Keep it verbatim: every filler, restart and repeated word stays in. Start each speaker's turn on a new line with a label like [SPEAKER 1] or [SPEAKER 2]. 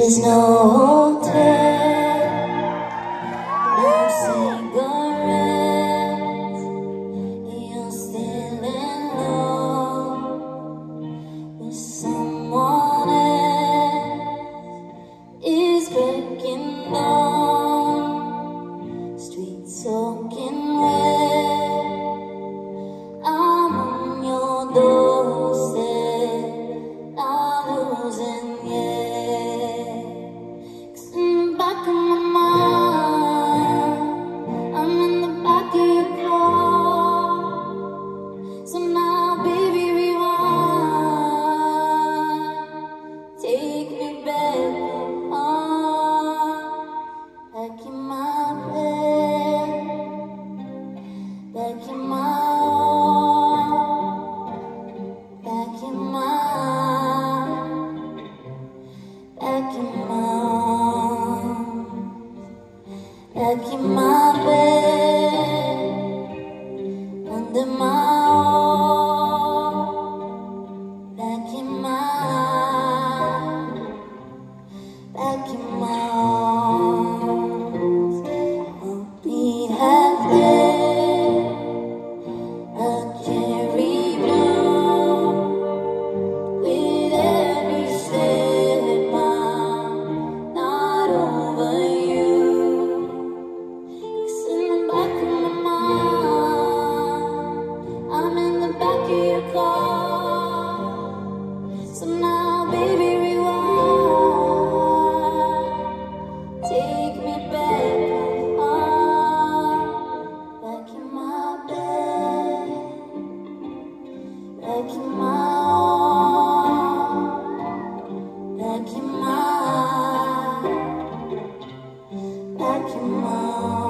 [SPEAKER 1] There's no hotel, no cigarettes. You're still in love with someone else. Is breaking dawn, streets soaking wet. I'm on your doorstep, I'm losing yet. 'Cause in the back of my mind, I'm in the back of your car. So now, baby, rewind, take me back home, back in my bed, back in my Back in my, back in my, back in my bed, under my arm, back in my, back in my arms. I'll be half there, a cherry blue. With every step I'm not over you. 'Cause in the back of my mind, I'm in the back of your car. So now, baby, rewind, take me back home, back in my bed, back in my Back in my, back in my